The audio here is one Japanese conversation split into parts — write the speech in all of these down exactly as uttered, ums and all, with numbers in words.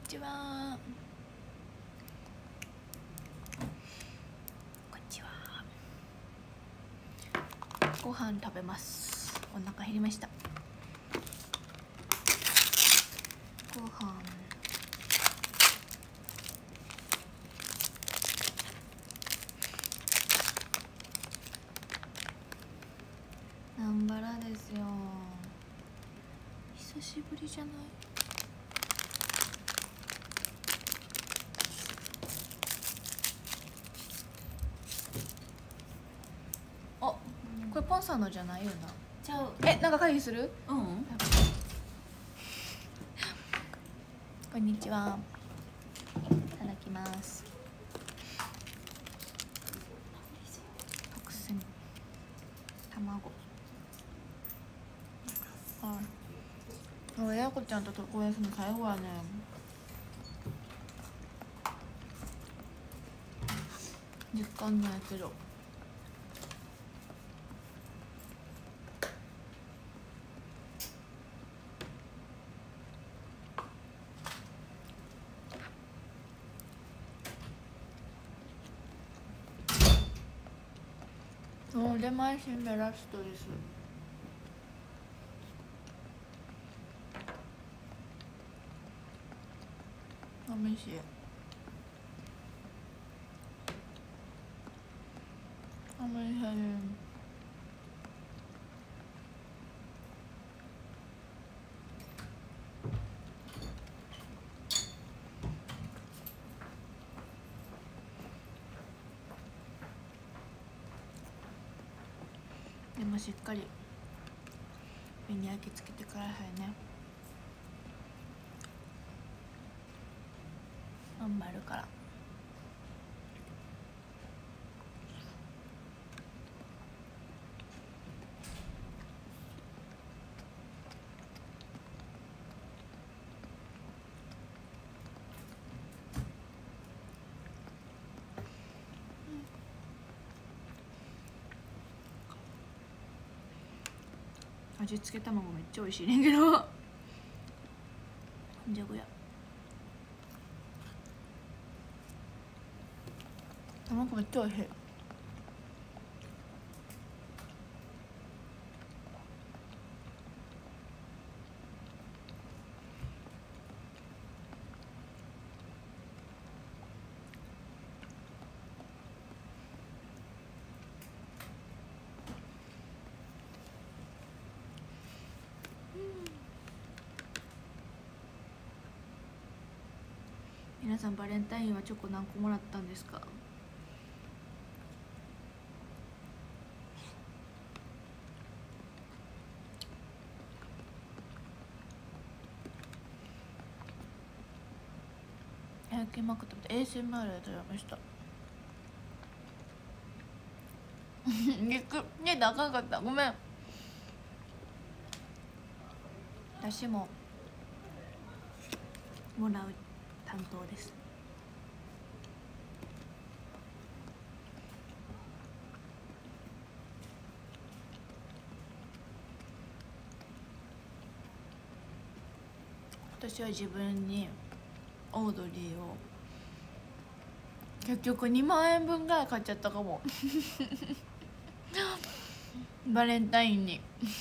ちは。こんにちは。ご飯食べます。お腹減りました。ご飯南原ですよ。久しぶりじゃない？あ、これポンさんのじゃないよな。 ちゃう。 え、なんか会議する？ うん。 こんにちは。いただきます。特選卵。はい。もうやこちゃんと公演するの最後はね。実感ないけど。もう出前新芽ラストです。おいしい。おいしい。でもしっかり目に焼き付けてくださいね。頑張るから。味付け卵めっちゃ美味しいねんけど。じゃこや卵めっちゃ美味しい。皆さんバレンタインはチョコ何個もらったんですか？焼きまくったエーエスエムアール で食べました。肉ね、あかんかった、ごめん。私ももらう担当です。私は自分にオードリーを結局にまんえんぶんぐらい買っちゃったかも。バレンタインに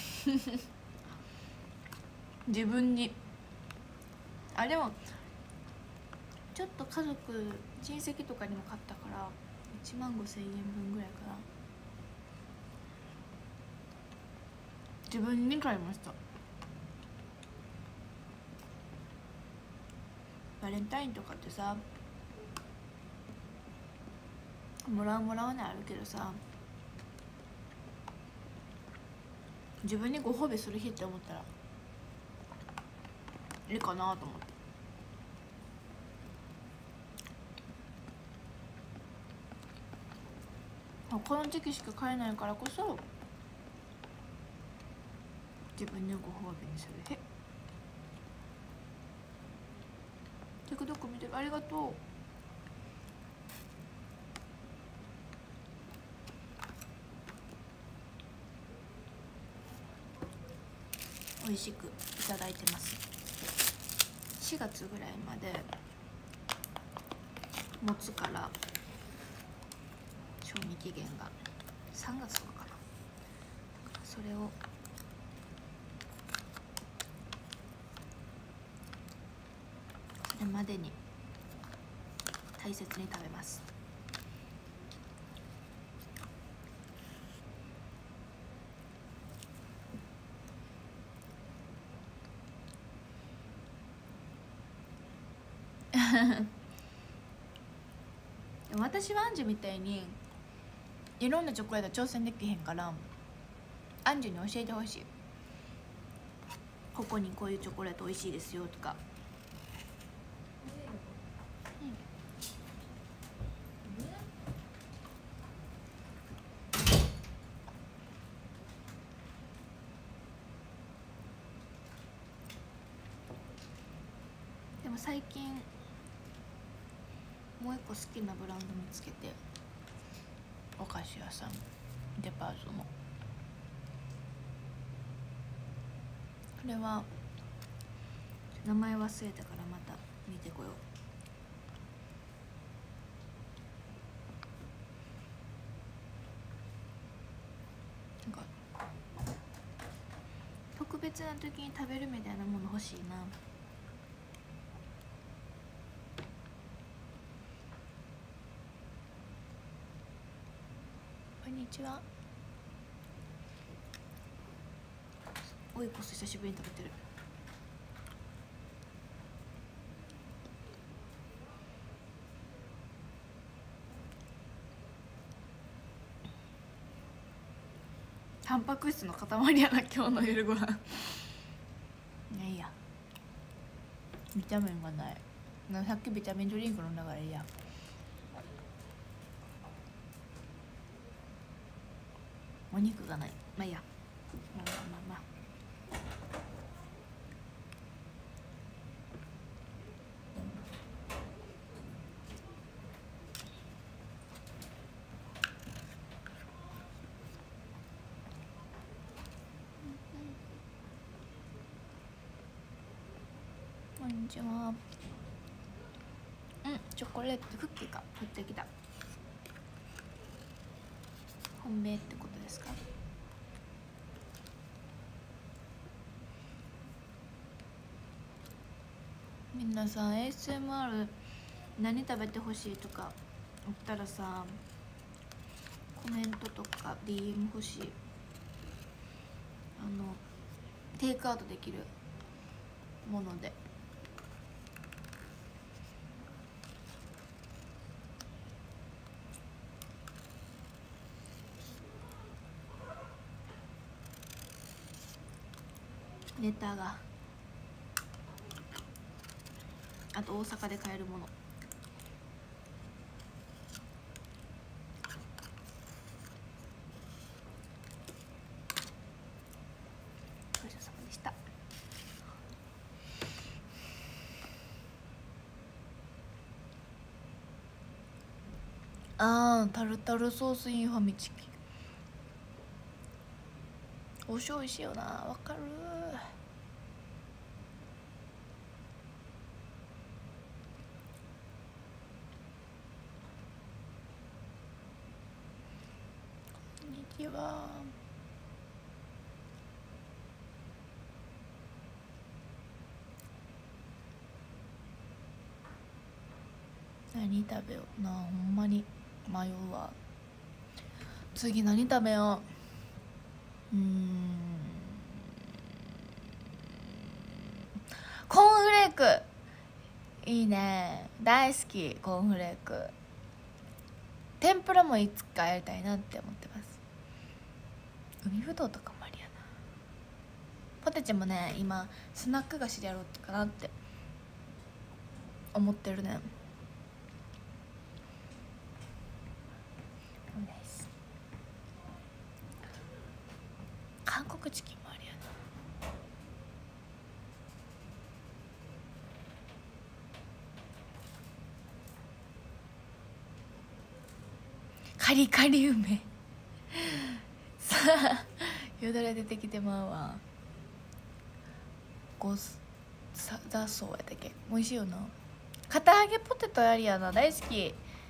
自分に。あ、でもちょっと家族親戚とかにも買ったからいちまんごせんえんぶんぐらいかな。自分に買いました。バレンタインとかってさ、もらうもらわないあるけどさ、自分にご褒美する日って思ったらいいかなと思って。この時期しか買えないからこそ自分にご褒美にする日。TikTok 見てる、ありがとう。美味しくいただいてます。 しがつぐらいまで持つから、賞味期限がさんがつとかかな。それをそれまでに大切に食べます。でも私はアンジュみたいにいろんなチョコレート挑戦できへんから、アンジュに教えてほしい。ここにこういうチョコレート美味しいですよとか。でも最近もう一個好きなブランド見つけて、お菓子屋さん、デパートのこれは名前忘れたからまた見てこよう。なんか特別な時に食べるみたいなもの欲しいな。こんにちは。オイコス久しぶりに食べてる。タンパク質の塊やな今日の夜ご飯。いやいや、ビタミンがない。さっきビタミンドリンク飲んだからいいや。お肉がない。まあいいや。まあまあまあまあ。こんにちは。うん、チョコレートクッキーか降ってきた。本命ってことですか？皆さん エーエスエムアール 何食べてほしいとかあったらさ、コメントとか ディーエム 欲しい。あのテイクアウトできるもので。ネタが、あと大阪で買えるもの。ごちそうさまでした。あー、タルタルソースインファミチキンおしょういしいよな。わかる。こんにちは。何食べような。ほんまに迷うわ。次何食べよう。うーん、コーンフレークいいね。大好き。コーンフレーク天ぷらもいつかやりたいなって思ってます。海ぶどうとかもありやな。ポテチもね、今スナック菓子でやろうかなって思ってるね。韓国チキンもありやな。カリカリ梅さあよだれ出てきてまうわ。ごさザソーやったっけ、美味しいよな。堅揚げポテトありやな、大好き。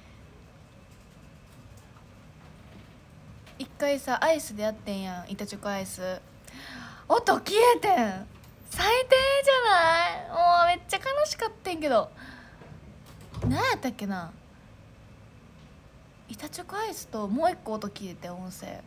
一回さアイスでやってんやん、板チョコアイス。音消えてん、最低じゃない。もうめっちゃ悲しかったんけど、何やったっけな、板チョコアイスともう一個音消えて音声、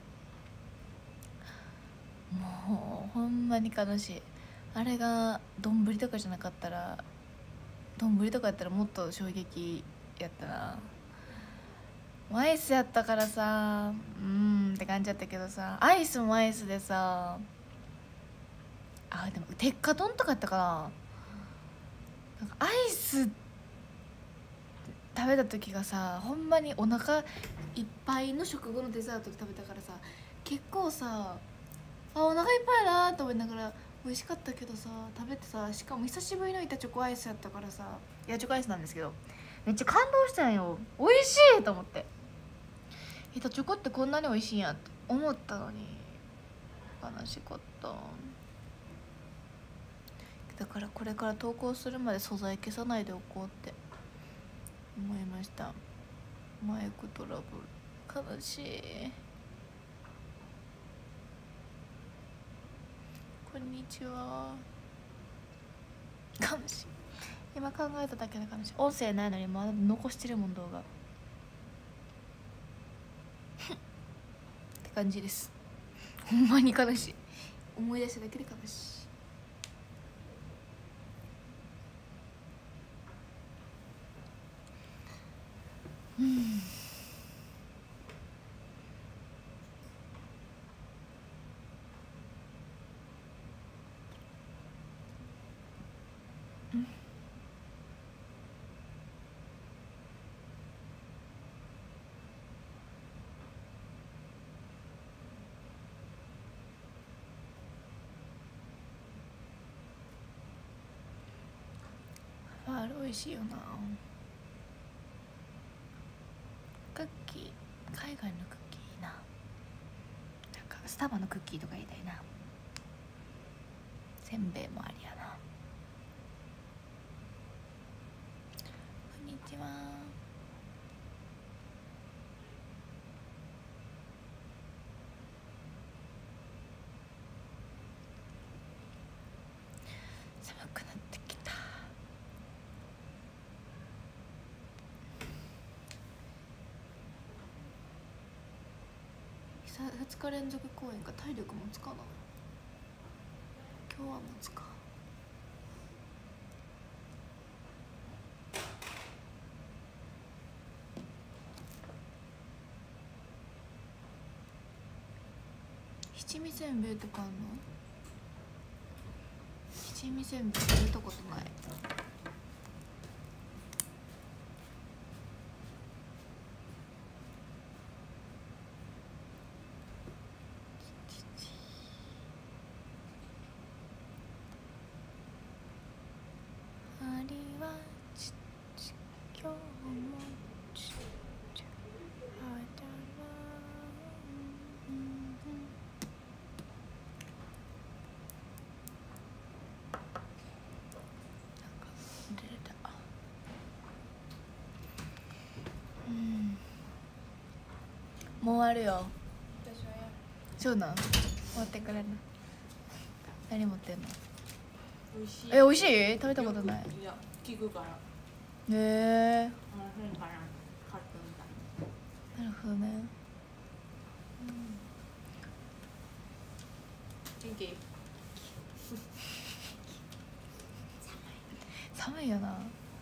もうほんまに悲しい。あれが丼とかじゃなかったら、丼とかやったらもっと衝撃やったな。アイスやったからさ、うーんって感じやったけどさ、アイスもアイスでさ、あでも鉄火丼とかやったかな。なんかアイス食べた時がさ、ほんまにお腹いっぱいの食後のデザートで食べたからさ、結構さ、あお腹いっぱいだと思いながら美味しかったけどさ、食べてさ、しかも久しぶりの板チョコアイスやったからさ、板チョコアイスなんですけど、めっちゃ感動したんよ。美味しいと思って、板チョコってこんなに美味しいんやって思ったのに悲しかった。だからこれから投稿するまで素材消さないでおこうって思いました。マイクトラブル悲しい。こんにちは。悲しい。今考えただけで悲しい。音声ないのにまだ残してるもん動画って感じです。ほんまに悲しい。思い出しただけで悲しい。うんファール美味しいよな。クッキー、海外のクッキーいいな。なんかスタバのクッキーとかいいたいな。せんべいもありやな。こんにちは。寒くなってきた。ふつか連続公演か、体力もつかな。今日はもつか。七味せんべいとかあんの？七味せんべい食べたことない。もう終わるよ。そうなん、終わってくれる。何持ってんの？ 美味しい。 え、美味しい？食べたことない。 いや、聞くから。へえー、 あ、変かな。買ってみた。 なるほどね。 元気？ 寒いよな。 なんだかんだね。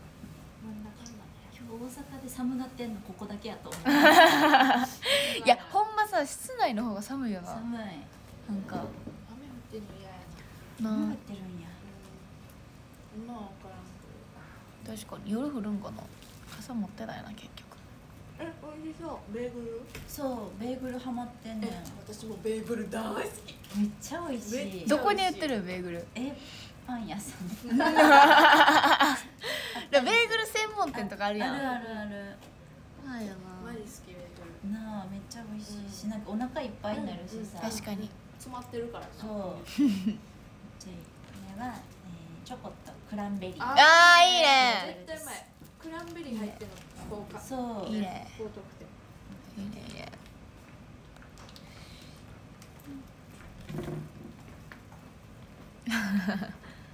今日大阪で寒なってんのここだけやと思う。 いや、ほんまさ、室内の方が寒いよな。 寒い。 なんか雨降ってんの嫌やな。 雨降なってるんや。 今は分からんけど。 確かに夜降るんかな。傘持ってないな結局。 え、美味しそう。ベーグル？ そう、ベーグルハマってんねん。 え、私もベーグル大好き。 めっちゃ美味しい。 めっちゃどこに売ってるベーグル？ え、パン屋さん。 ベーグル専門店とかあるやん。 あるあるある。 はいよマジ好きベーグル。 なあ、めっちゃ美味しいし、なんかお腹いっぱいになるしさ。 確かに。 詰まってるからさ。 そう。じゃあ、これは、えー、 チョコとクランベリー。 ああーいいね絶対うまい。クランベリー入ってるの福岡。 そういいね高得点。 いいねいいね私も早くパン食べたい。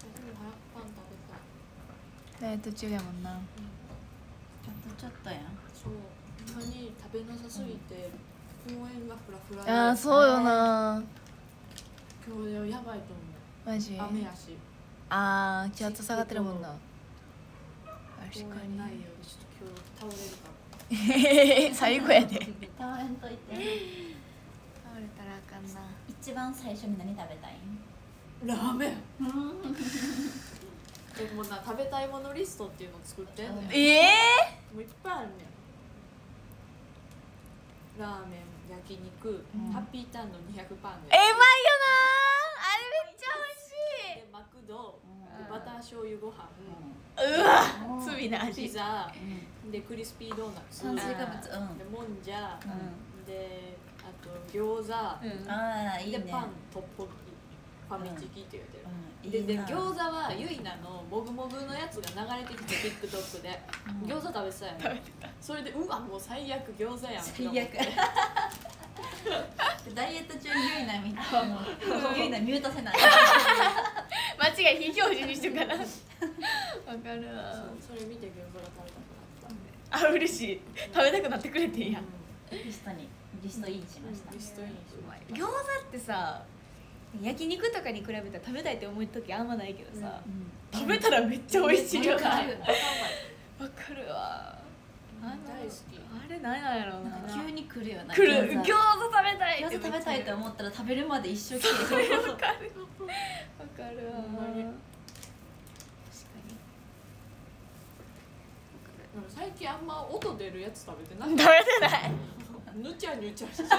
ダイエット中やもんな。 ちょっとちょっとやん。 そう。ほんまに食べなさすぎて公園がフラフラで。 あーそうよな。 今日やばいと思マジう。雨やし。 あー気圧下がってるもんな。確か公園ないよにうでちょっと今日倒れるかも。 最後やで倒れんといて。 倒れたらあかんな。 一番最初に何食べたいん？ ラーメン。でもな食べたいものリストっていうのを作ってんねん。 ええもういっぱいあるねん。ラーメン、焼肉、 うんハッピーターンのにひゃくパンー、えうまいよなー。あれめっちゃでマクド、 うんでバター醤油ご飯、 美味しい。うわうん罪なピ味。 ザうんでクリスピードーナツ、 炭水化物。 でもんじゃ、 うであと餃子、 うんん。ああいいね。 でパントッポギファミチキって言ってる、 うんででいいな餃子はゆいなのもぐもぐのやつが流れてきて TikTok で、 うん餃子食べてたやん、それでうわもう最悪餃子やん最悪ダイエット中にゆいなみたいなゆいなミュートせない間違い非表示にしてるから。わかるわ。 そうそれ見て餃子が食べたくなった、 あ嬉しい。食べたくなってくれてんや。 リストにリストインしましたリストインしました餃子ってさ、焼肉とかに比べたら食べたいって思う時あんまないけどさ、 うん食べたらめっちゃ美味しいよな。わわかるかるわ。あの大好きあれ何なんやろうな。 急に来るよな来る餃子餃子食べたいって餃子食べたいと思ったら食べるまで一生懸わか命るわかるわ。 ほんまに確かに。 なんか最近あんま音出るやつ食べてな食べいてない。 ぬちゃぬちゃして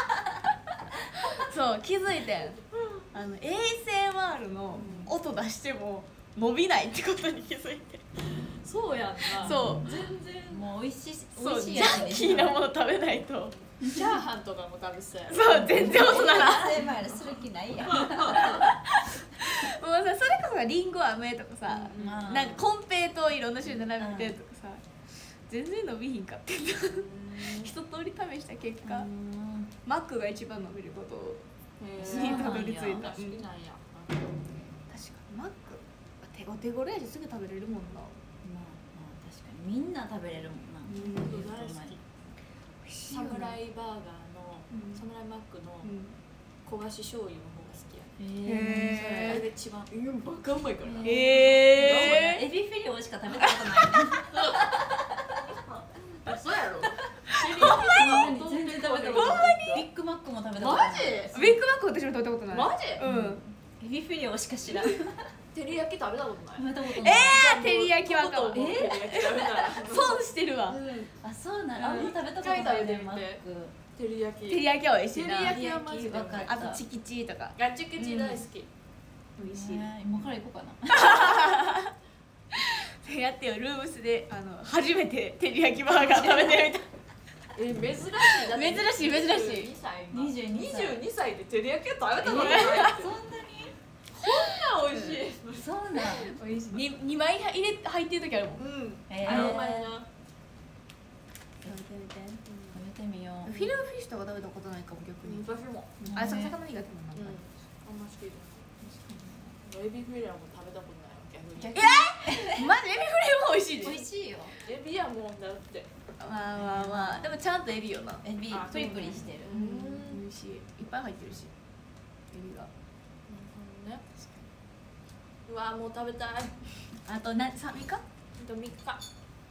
そう気づいてん。あの エーエスエムアール の音出しても伸びないってことに気づいて。 そうやんなそう全然もう美味しい美そう味しいジャンキーなもの食べないと。 チャーハンとかも食べてたやろそう全然音なら。 せまいする気ないやんもうさそれこそさリンゴ飴とかさ、 うんまあなんかコンペイトをいろんな種類並べてとかさ、全然伸びひんかってんな。一通り試した結果、 うんマックが一番伸びることをへそうにーたどり着いた。 好きうんなんや確かにマック手お手頃やしすぐ食べれるもんな。 まあまあ確かにみんな食べれるもんなうん言うとうまいサムライバーガーのうんサムライマックのうん焦がし醤油の方が好きやへーあれが一番うんバカうまいからなへエビフィレオしか食べたことないそうやろ全然食べたことないビッグマックも食べたことないマジービッグマック私も食べたことない。 マジうん。 エビフィレオしか知らん食照り焼き食べたことないべたことない照り焼きはあかんわえ照り焼き食べたら損してるわ。 あそうなのあんま食べたこと一回ない食べてみてねマック照り焼き照り焼きは美味しいな。 照り焼きはマジでわかったあとチキチとかガチキチ大好き美味しい。 ね今から行こうかなやってよルームスであの初めて照り焼きバーガー食べてみた。 え珍しいだって珍しい珍しいにさいにじゅうにさいにじゅうにさいで照り焼きを食べたことないってそんなにこんな美味しいそうなん美味しい。に二枚入れ入ってる時あるもん。 うんえーあのうまいな食べてみて食べてみようフィレオフィッシュとか食べたことないかも逆に。 私もあれ魚苦手もんなんうんあんま好きじゃないエビフィレオも食べたことないわ逆に逆にマジエビフレーも美味しいで。 美味しいよエビやもんだってまあまあまあでもちゃんとエビよな。 エビあプリプリしてるうん美味しい。いっぱい入ってるし。エビが。 ねうわもう食べたいあとな三日？かか。 あとみっか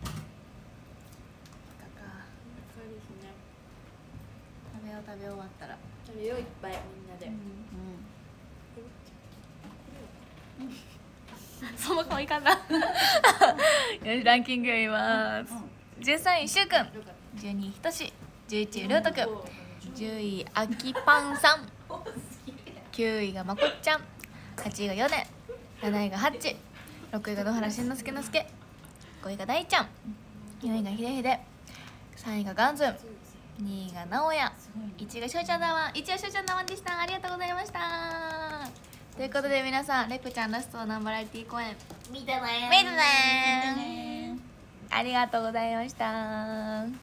ですね食べよう食べ終わったら。 食べよういっぱいみんなで、 その顔いかんな。よしランキング読みます。じゅうさんいしゅうくん、じゅうにいひとし、じゅういちいりょうとくん、じゅういあきぱんさん、きゅういがまこっちゃん、はちいがよね、なないがはっち、ろくいが野原しんのすけのすけ、ごいが大ちゃん、よんいがひでひで、さんいがガンズン、にいがなおや、いちいがしょうちゃんだわん、いちいはしょうちゃんだわんでした。ありがとうございました。 ということで皆さん、レクちゃんラストのバラエティ公演見てね見てねーありがとうございました。